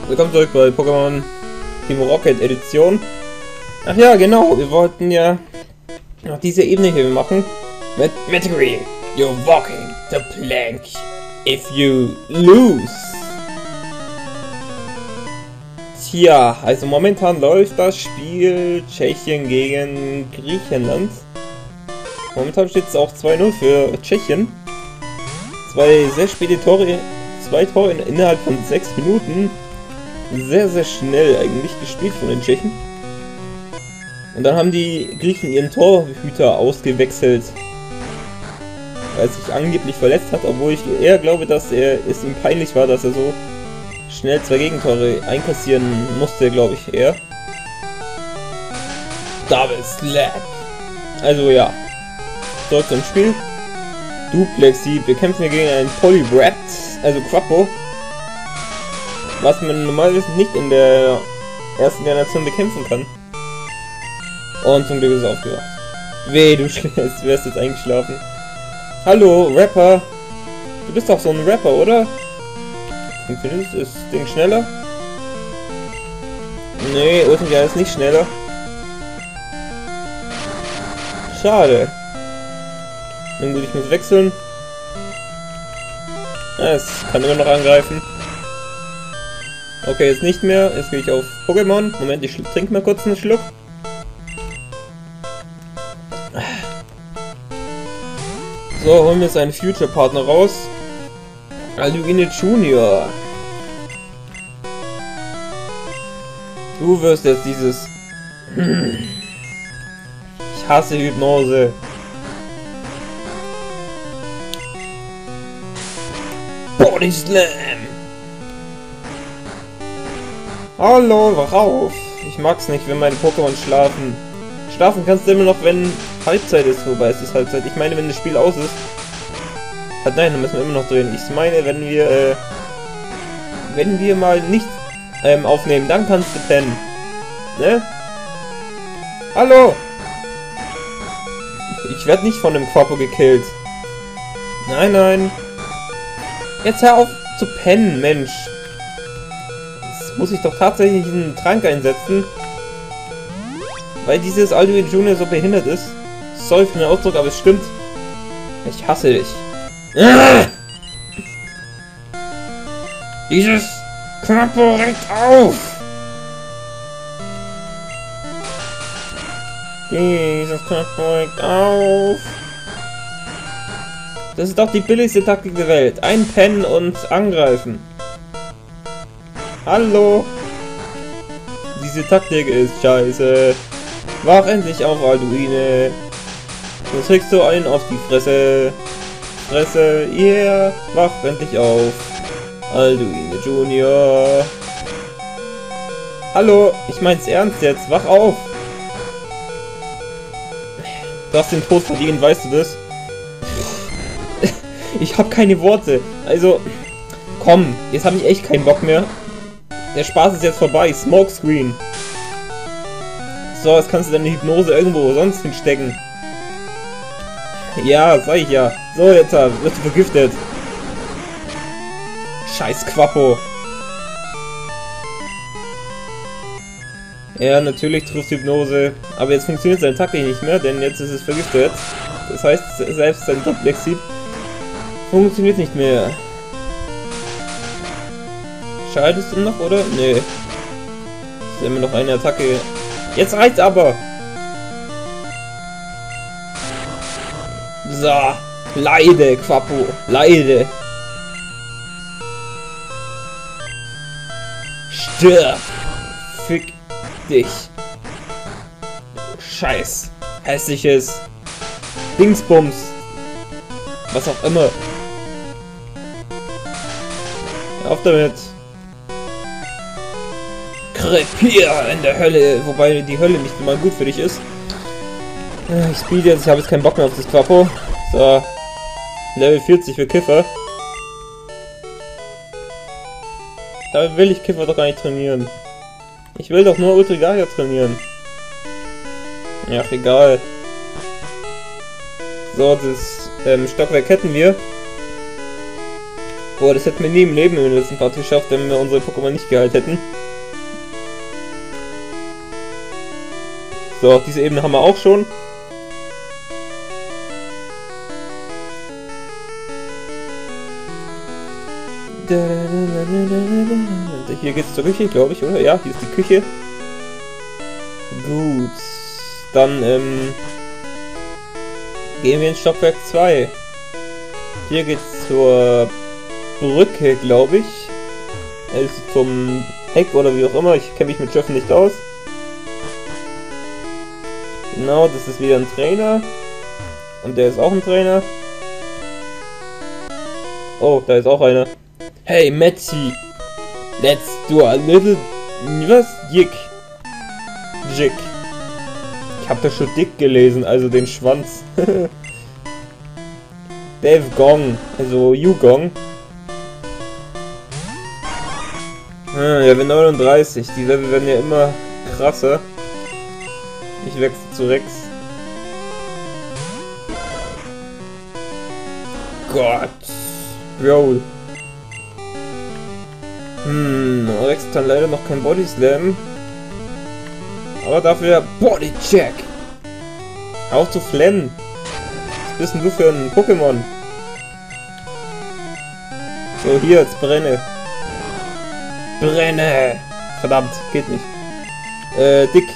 Willkommen zurück bei Pokémon Team Rocket Edition. Ach ja, genau, wir wollten ja noch diese Ebene hier machen. Mit Metagri, you're walking the plank if you lose. Tja, also momentan läuft das Spiel Tschechien gegen Griechenland. Momentan steht es auch 2-0 für Tschechien. Zwei sehr späte Tore, 2 Tore innerhalb von 6 Minuten. Sehr, sehr schnell eigentlich gespielt von den Tschechen. Und dann haben die Griechen ihren Torhüter ausgewechselt, weil er sich angeblich verletzt hat, obwohl ich eher glaube, dass es ihm peinlich war, dass er so schnell 2 Gegentore einkassieren musste, glaube ich eher. Double Slap. Also ja, zurück zum Spiel. Duplexi, wir kämpfen hier gegen einen Poliwrath, also Quapo, was man normalerweise nicht in der ersten Generation bekämpfen kann. Und zum Glück ist er aufgewacht. Weh, du wärst jetzt eingeschlafen. Hallo, Rapper. Du bist doch so ein Rapper, oder? Funktioniert das Ding schneller? Nee, irgendwie ist nicht schneller. Schade. Nun gut, ich muss wechseln. Es kann immer noch angreifen. Okay, jetzt nicht mehr. Jetzt gehe ich auf Pokémon. Moment, ich trinke mal kurz einen Schluck. So, holen wir jetzt einen Future-Partner raus. Alduine Junior. Du wirst jetzt dieses... Ich hasse Hypnose. Body Slam. Hallo, wach auf. Ich mag's nicht, wenn meine Pokémon schlafen. Schlafen kannst du immer noch, wenn Halbzeit ist, wobei es ist Halbzeit. Ich meine, wenn das Spiel aus ist. Nein, dann müssen wir immer noch drehen. Ich meine, wenn wir mal nicht aufnehmen, dann kannst du pennen. Ne? Hallo! Ich werde nicht von dem Quapo gekillt. Nein, nein. Jetzt hör auf zu pennen, Mensch. Jetzt muss ich doch tatsächlich einen Trank einsetzen. Weil dieses Alduin Junior so behindert ist. Sorry für den Ausdruck, aber es stimmt. Ich hasse dich. Dieses Quapo regt auf! Dieses Quapo regt auf! Das ist doch die billigste Taktik der Welt. Einpennen und angreifen. Hallo! Diese Taktik ist scheiße. Wach endlich auf, Alduine. Sonst kriegst du einen auf die Fresse. Fresse, yeah. Wach endlich auf. Alduine Junior. Hallo, ich mein's ernst jetzt. Wach auf. Du hast den Tod verdient, weißt du das? Ich habe keine Worte. Also, komm, jetzt habe ich echt keinen Bock mehr. Der Spaß ist jetzt vorbei. Smokescreen. So, jetzt kannst du deine Hypnose irgendwo sonst hinstecken. Ja, sag ich ja. So, jetzt wirst du vergiftet. Scheiß Quapo. Ja, natürlich trifft Hypnose. Aber jetzt funktioniert seine Taktik nicht mehr, denn jetzt ist es vergiftet. Das heißt, selbst sein Doppelexit funktioniert nicht mehr. Scheidest du noch, oder? Nee. Das ist immer noch eine Attacke. Jetzt reicht's aber! So. Leide, Quapo. Leide. Stirb. Fick dich. Scheiß. Hässliches Dingsbums. Was auch immer. Hör auf damit. Krepier in der Hölle, wobei die Hölle nicht immer gut für dich ist. Ich spiele jetzt, ich habe jetzt keinen Bock mehr auf das Quapo. So, Level 40 für Kiffer. Da will ich Kiffer doch gar nicht trainieren. Ich will doch nur Ultrigaria trainieren. Ja, egal. So, das Stockwerk hätten wir. Boah, das hätten wir nie im Leben in den letzten Part geschafft, wenn wir unsere Pokémon nicht geheilt hätten. So, diese Ebene haben wir auch schon. Hier geht's zur Küche, glaube ich, oder? Ja, hier ist die Küche. Gut. Dann, gehen wir in Stockwerk 2. Hier geht's zur Brücke, glaube ich. Also zum Heck oder wie auch immer. Ich kenne mich mit Schiffen nicht aus. Genau, das ist wieder ein Trainer. Und der ist auch ein Trainer. Oh, da ist auch einer. Hey, Metzi. Let's do a little... Was? Jick. Jick. Ich hab das schon dick gelesen, also den Schwanz. Dave Gong, also Yugong. Level 39, die Level werden ja immer krasser. Ich wechsle zu Rex. Gott. Bro. Rex kann leider noch kein Body Slam. Aber dafür Body Check. Auch zu flennen. Was bist denn du für ein Pokémon? So, hier, jetzt brenne. Brenne! Verdammt, geht nicht. Dick.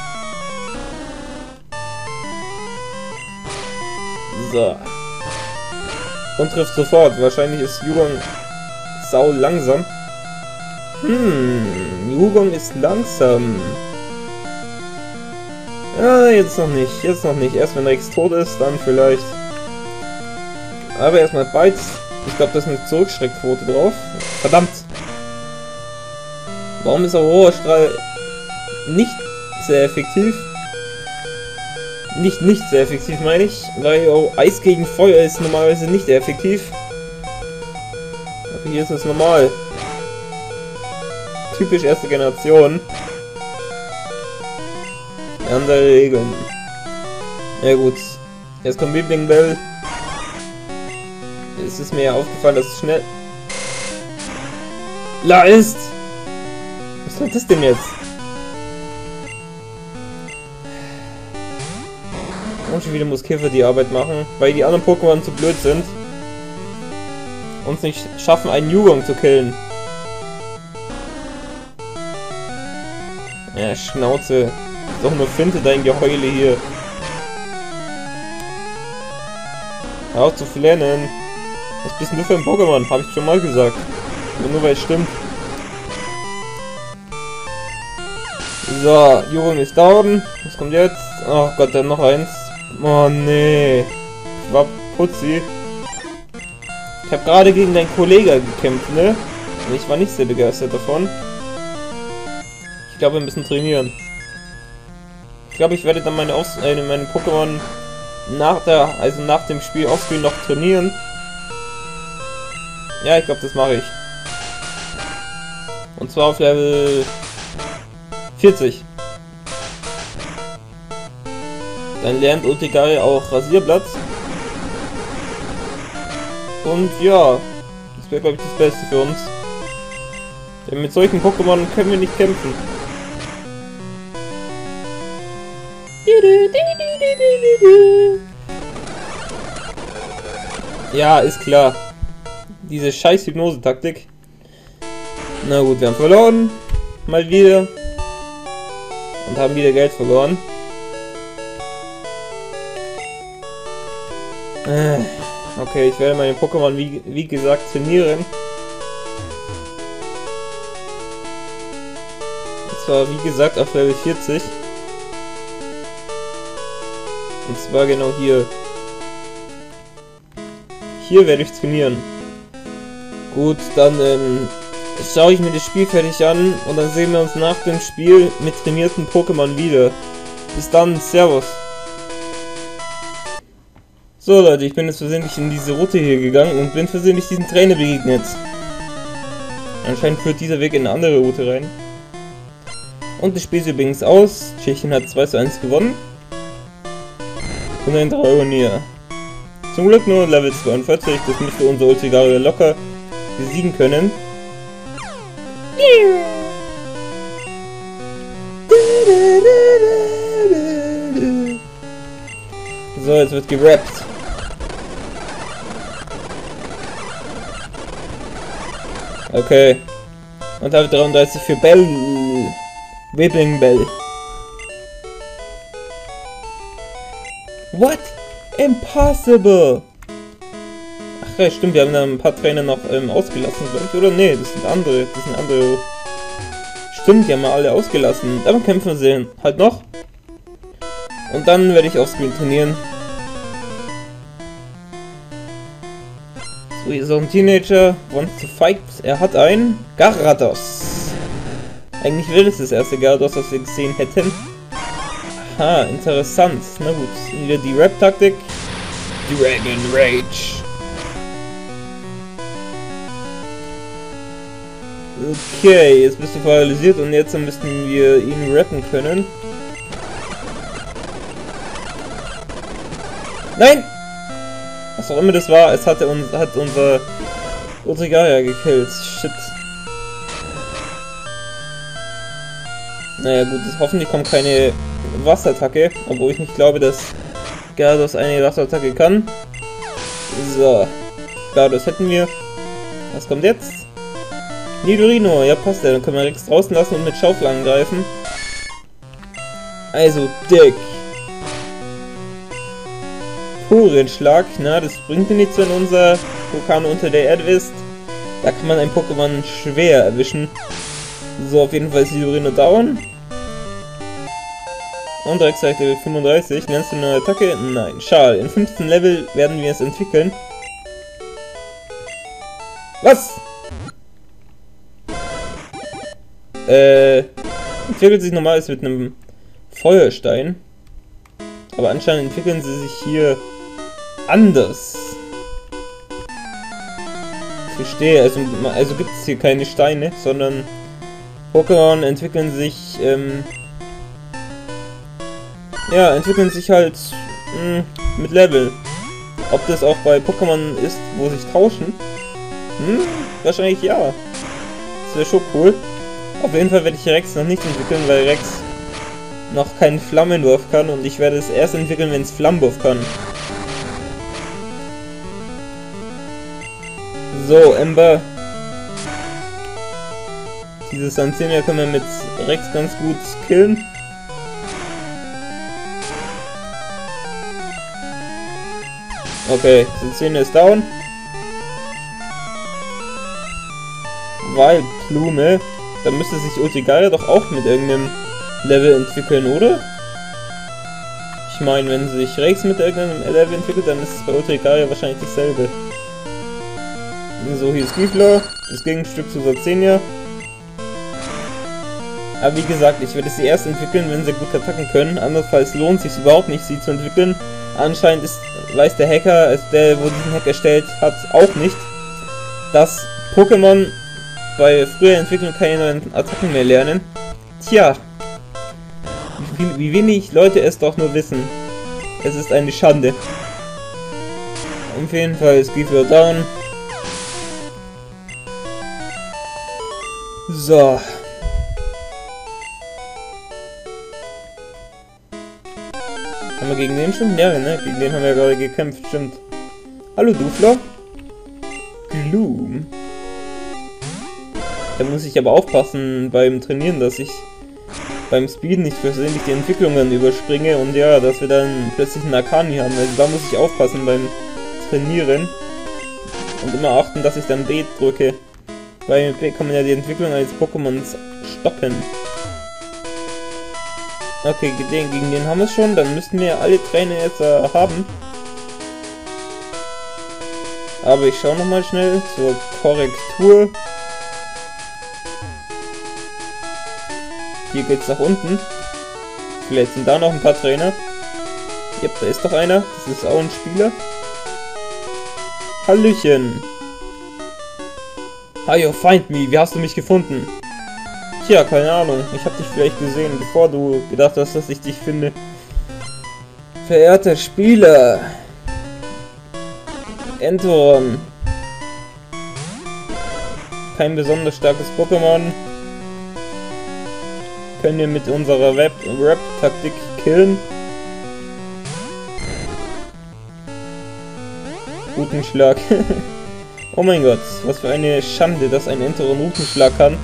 So. Und trifft sofort. Wahrscheinlich ist Yugong sau langsam. Yugong ist langsam. Ah, jetzt noch nicht. Jetzt noch nicht. Erst wenn Rex tot ist, dann vielleicht. Aber erstmal Bites. Ich glaube, da ist eine Zurückschreckquote drauf. Verdammt. Warum ist Aurora-Strahl nicht sehr effektiv? Nicht sehr effektiv, meine ich. Weil Eis gegen Feuer ist normalerweise nicht effektiv. Aber hier ist es normal. Typisch erste Generation. Andere Regeln. Ja gut. Jetzt kommt Weeping Bell. Es ist mir ja aufgefallen, dass es schnell... La ist! Was soll das denn jetzt? Und schon wieder muss Kiffer die Arbeit machen, weil die anderen Pokémon zu blöd sind. Und es nicht schaffen, einen Yugong zu killen. Ja, Schnauze. Ist doch nur Finte, dein Geheule hier. Hör auf zu flennen. Was bist denn du für ein Pokémon? Hab ich schon mal gesagt. Aber nur weil es stimmt. So, Yugong ist down. Was kommt jetzt? Oh Gott, dann noch eins. Oh nee. War putzi. Ich habe gerade gegen deinen Kollegen gekämpft, ne? Und ich war nicht sehr begeistert davon. Ich glaube, wir müssen trainieren. Ich glaube, ich werde dann meine Pokémon nach dem Spiel offscreen noch trainieren. Ja, ich glaube, das mache ich. Und zwar auf Level 40. Dann lernt Ultigari auch Rasierblatt. Und ja, das wäre, glaube ich, das Beste für uns. Denn mit solchen Pokémon können wir nicht kämpfen. Ja, ist klar. Diese scheiß Hypnose-Taktik. Na gut, wir haben verloren. Mal wieder. Und haben wieder Geld verloren. Okay, ich werde meine Pokémon wie gesagt trainieren. Und zwar wie gesagt auf Level 40. Und zwar genau hier. Hier werde ich trainieren. Gut, dann schaue ich mir das Spiel fertig an und dann sehen wir uns nach dem Spiel mit trainierten Pokémon wieder. Bis dann, Servus. So Leute, ich bin jetzt versehentlich in diese Route hier gegangen und bin versehentlich diesen Trainer begegnet. Anscheinend führt dieser Weg in eine andere Route rein. Und das Spiel sieht übrigens aus. Tschechien hat 2:1 gewonnen. Und ein 3 Euro näher. Zum Glück nur Level 42, das müsste unser Ultigari locker besiegen können. So, jetzt wird gerappt. Okay. Und habe 33 für Bell. Whipping Bell. What? Impossible! Ach ja, stimmt, wir haben da ein paar Trainer noch ausgelassen, glaube ich. Oder nee, das sind andere. Stimmt, die haben wir alle ausgelassen. Aber kämpfen wir sehen. Halt noch. Und dann werde ich offscreen trainieren. So, hier ist auch ein Teenager. Wants to fight. Er hat ein Gyarados. Eigentlich will es das erste Gyarados, was wir gesehen hätten. Aha, interessant. Na gut, wieder die Rap-Taktik. Dragon Rage. Okay, jetzt bist du paralysiert und jetzt müssten wir ihn rappen können. Nein! Was auch immer das war, es hat unser Otrigaya gekillt. Shit. Naja gut, hoffentlich kommt keine Wasserattacke, obwohl ich nicht glaube, dass Gyarados eine Wasserattacke kann. So. Gyarados hätten wir. Was kommt jetzt? Nidorino, ja passt ja, dann können wir Rex draußen lassen und mit Schaufel angreifen. Also dick. Purenschlag, na, das bringt mir nichts, wenn unser Vulkan unter der Erde ist. Da kann man ein Pokémon schwer erwischen. So, auf jeden Fall ist Nidorino down. Und Rex Level 35. Nennst du eine neue Attacke? Nein, schade. In 15 Level werden wir es entwickeln. Was? Entwickelt sich normalerweise mit einem Feuerstein. Aber anscheinend entwickeln sie sich hier anders. Ich verstehe, also gibt es hier keine Steine, sondern Pokémon entwickeln sich, ja, entwickeln sich halt mit Level. Ob das auch bei Pokémon ist, wo sich tauschen? Wahrscheinlich ja. Das wäre schon cool. Auf jeden Fall werde ich Rex noch nicht entwickeln, weil Rex noch keinen Flammenwurf kann und ich werde es erst entwickeln, wenn es Flammenwurf kann. So, Ember. Dieses Sanzenia können wir mit Rex ganz gut killen. Okay, Sanzenia ist down. Waldblume. Da müsste sich Otrigaya doch auch mit irgendeinem Level entwickeln, oder? Ich meine, wenn sich Rex mit irgendeinem Level entwickelt, dann ist es bei Otrigaya wahrscheinlich dasselbe. So, hier ist Gifler, das Gegenstück zu Sanzenia. Aber wie gesagt, ich werde sie erst entwickeln, wenn sie gut attacken können. Andernfalls lohnt es sich überhaupt nicht, sie zu entwickeln. Anscheinend weiß der Hacker, also der, wo diesen Hack erstellt hat, auch nicht, dass Pokémon bei früher Entwicklung keine neuen Attacken mehr lernen. Tja, wie wenig Leute es doch nur wissen. Es ist eine Schande. Auf jeden Fall ist Gifler down. So. Haben wir gegen den schon? Ja, ne? Gegen den haben wir ja gerade gekämpft, stimmt. Hallo Dufler. Gloom. Da muss ich aber aufpassen beim Trainieren, dass ich beim Speeden nicht versehentlich die Entwicklungen überspringe und ja, dass wir dann plötzlich einen Arcani haben. Also da muss ich aufpassen beim Trainieren und immer achten, dass ich dann B drücke. Weil mit B kann man ja die Entwicklung eines Pokémons stoppen. Okay, gegen den haben wir es schon, dann müssten wir alle Trainer jetzt haben. Aber ich schaue nochmal schnell zur Korrektur. Hier geht's nach unten. Vielleicht sind da noch ein paar Trainer. Yep, da ist doch einer. Das ist auch ein Spieler. Hallöchen. Hi, find me. Wie hast du mich gefunden? Tja, keine Ahnung. Ich habe dich vielleicht gesehen, bevor du gedacht hast, dass ich dich finde. Verehrter Spieler. Entoron. kein besonders starkes Pokémon. Können wir mit unserer Rap-Taktik killen. Rutenschlag. Oh mein Gott, was für eine Schande, dass ein Enteron Rutenschlag kann.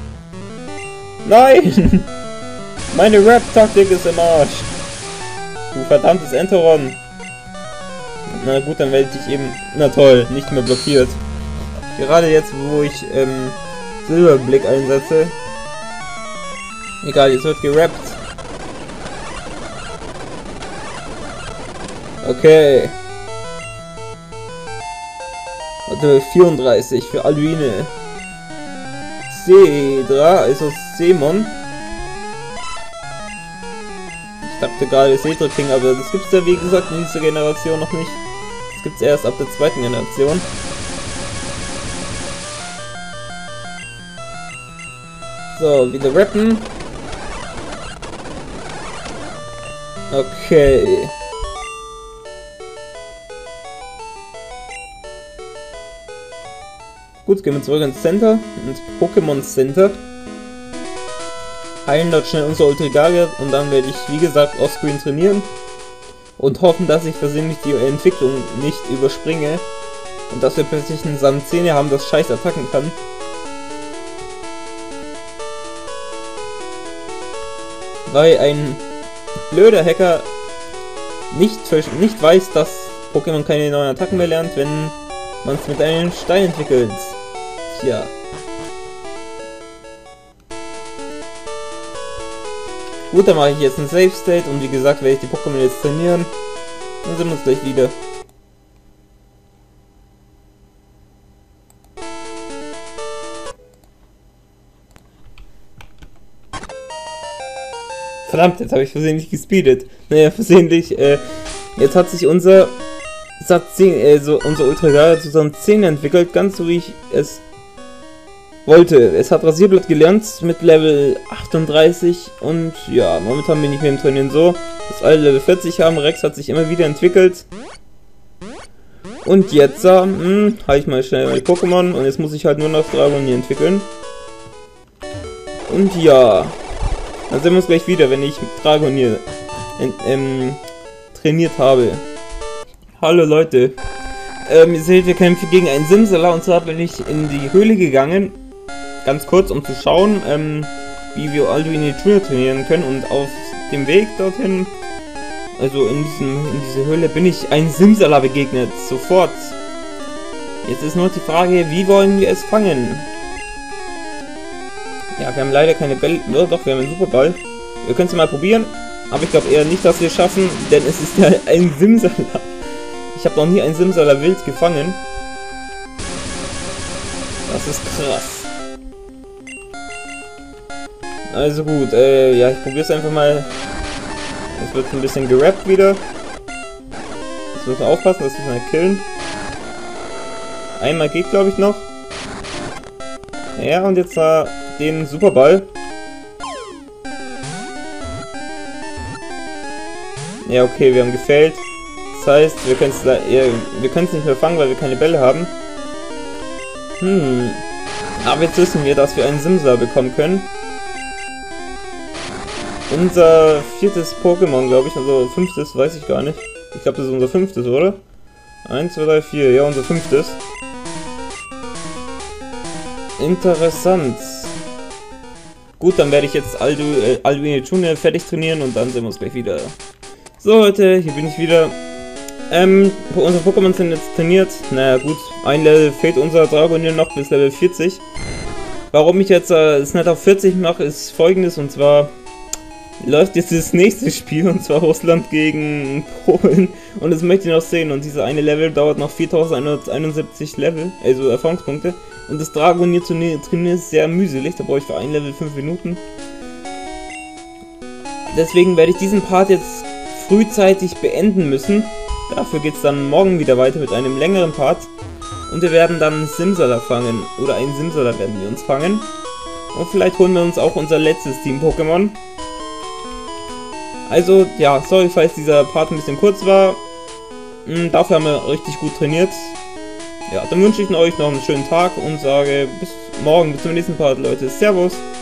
Nein! Meine Rap-Taktik ist im Arsch. Du verdammtes Enteron. Na gut, dann werde ich eben... Na toll, nicht mehr blockiert. Gerade jetzt, wo ich Silberblick einsetze. Egal, jetzt wird gerappt. Okay. Warte, 34 für Alduine. Cedra, also Seemon. Ich dachte gerade Cedra King, aber das gibt's ja wie gesagt in dieser Generation noch nicht. Das gibt's erst ab der zweiten Generation. So, wieder rappen. Okay. Gut, gehen wir zurück ins Center, ins Pokémon Center. Heilen dort schnell unser Ultrigaria und dann werde ich, wie gesagt, offscreen trainieren. Und hoffen, dass ich versehentlich die Entwicklung nicht überspringe. Und dass wir plötzlich einen Sandzähne haben, das scheiß attacken kann. Weil ein blöder Hacker nicht weiß, dass Pokémon keine neuen Attacken mehr lernt, wenn man es mit einem Stein entwickelt. Tja. Gut, dann mache ich jetzt ein Save State und wie gesagt werde ich die Pokémon jetzt trainieren. Dann sehen wir uns gleich wieder. Verdammt, jetzt habe ich versehentlich gespeedet. Naja, versehentlich, jetzt hat sich unser unser Ultrigaria zu seinem 10 entwickelt, ganz so wie ich es wollte. Es hat Rasierblatt gelernt mit Level 38 und ja, momentan bin ich mit dem Trainieren so, dass alle Level 40 haben. Rex hat sich immer wieder entwickelt. Und jetzt habe ich mal schnell meine Pokémon und jetzt muss ich halt nur noch Dragonier entwickeln. Und ja, dann sehen wir uns gleich wieder, wenn ich Dragonier trainiert habe. Hallo Leute, ihr seht, wir kämpfen gegen einen Simsala und zwar bin ich in die Höhle gegangen, ganz kurz, um zu schauen, wie wir Alduine Junior trainieren können und auf dem Weg dorthin, also in diese Höhle, bin ich einem Simsala begegnet, sofort. Jetzt ist nur die Frage, wie wollen wir es fangen? Ja, wir haben leider keine Bälle, doch, wir haben einen Superball. Wir können es mal probieren, aber ich glaube eher nicht, dass wir es schaffen, denn es ist ja ein Simsala. Ich habe noch nie einen Simsala wild gefangen. Das ist krass. Also gut, ja, ich probiere es einfach mal. Es wird ein bisschen gerappt wieder. Jetzt müssen wir aufpassen, dass wir mal killen. Einmal geht, glaube ich, noch. Ja, und jetzt den Superball. Ja, okay, wir haben gefailt. Das heißt, wir können es nicht mehr fangen, weil wir keine Bälle haben. Aber jetzt wissen wir, dass wir einen Simsala bekommen können. Unser viertes Pokémon, glaube ich, also fünftes, weiß ich gar nicht. Ich glaube, das ist unser fünftes, oder? 1, 2, 3, 4, ja, unser fünftes. Interessant. Gut, dann werde ich jetzt Alduine Junior fertig trainieren und dann sehen wir uns gleich wieder. So Leute, hier bin ich wieder. Unsere Pokémon sind jetzt trainiert. Naja gut, ein Level fehlt unser Dragonier noch bis Level 40. Warum ich jetzt es nicht auf 40 mache, ist folgendes, und zwar läuft jetzt das nächste Spiel, und zwar Russland gegen Polen, und das möchte ich noch sehen, und dieser eine Level dauert noch 4171 Level, also Erfahrungspunkte, und das Dragonier zu trainieren ist sehr mühselig, da brauche ich für ein Level 5 Minuten. Deswegen werde ich diesen Part jetzt frühzeitig beenden müssen. Dafür geht es dann morgen wieder weiter mit einem längeren Part. Und wir werden dann Simsala fangen. Oder einen Simsala werden wir uns fangen. Und vielleicht holen wir uns auch unser letztes Team-Pokémon. Also, ja, sorry, falls dieser Part ein bisschen kurz war. Dafür haben wir richtig gut trainiert. Ja, dann wünsche ich euch noch einen schönen Tag und sage bis morgen, bis zum nächsten Part, Leute. Servus!